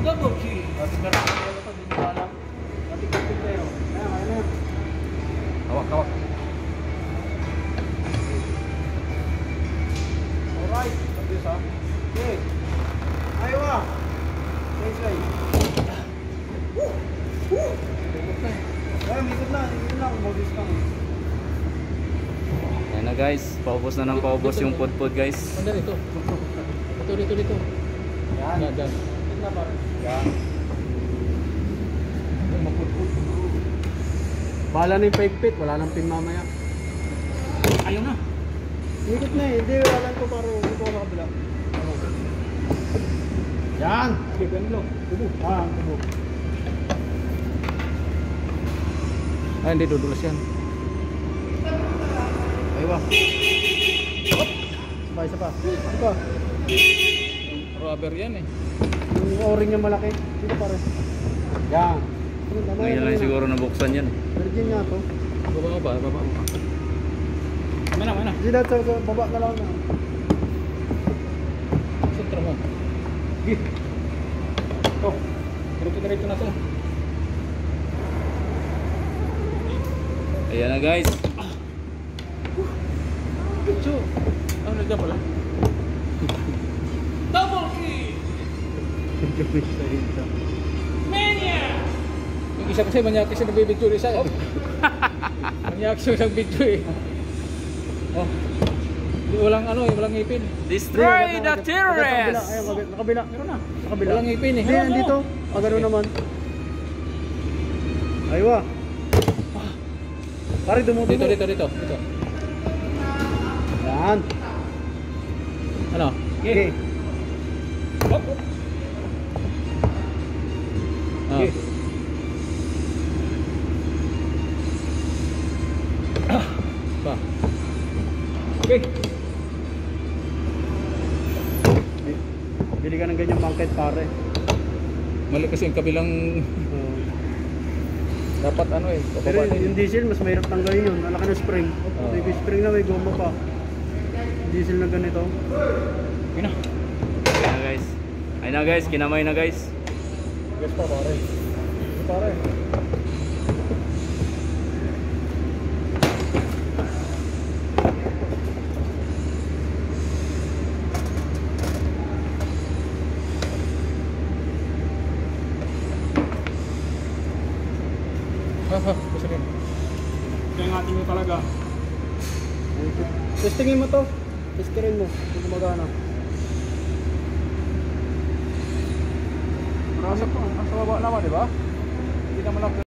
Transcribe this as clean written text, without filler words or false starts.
Double key. Hawak, hawak. Alright. Tapos ha. Okay. Ayaw ah. Next way. Ikot na. Ikot na. Mag-is lang. Ayan na guys. Paubos na ng paubos yung pudpud guys. Ano dito? Dito. Yan. Yan. Ikot na pare. Yan. Bahala na yung paigpit. Wala nang pin mamaya. Ayaw na. Ikot na eh. Hindi. Wala ko pare. Ikot ko sa kabila. Yan. Ganun. Tubo. Ah, tubo. Ay, hindi dudulas yan. Aywa. Isa pa. Rubber yan eh. Yung o-ring niya malaki. Dito pare. Yan. Ngayon lang siguro nabuksan yan. Virgin nga to. Baba. Mana. Hindi na sa baba na lang na. Sentro mo. Gih. Oh. Diretso na to. Ayan na guys. Diretso. Ano na pala? Double key. Mania. Yung isa kasi manyaki siya nagbibidyo isa. Manyaki siya sa video eh. Oh. Walang ngipin. Destroy the terrorists! Ayun, nakabila. Meron na. Nakabila. Walang ngipin eh. Hindi, dito. Pag ano naman. Aywa. Pare, dumudugo. Dito. Yan. Ano? Okay. Hop. Okay. Pa. Okay. Bili ka ng ganyang bangkit pare. Mali kasi yung kabilang dapat ano eh. Pero yung diesel, mas mahirap tanggalin yun. Alaka ng spring. May spring na may goma pa. Diesel na ganito. Yun na. Ayun na guys, kinamay na guys. Yes pa pare. Pare. Gusto rin. Kaya nga tingin talaga. Testingin mo to. Testingin mo. Kung gumagana. Nasa baba naman, di ba? Hindi naman lang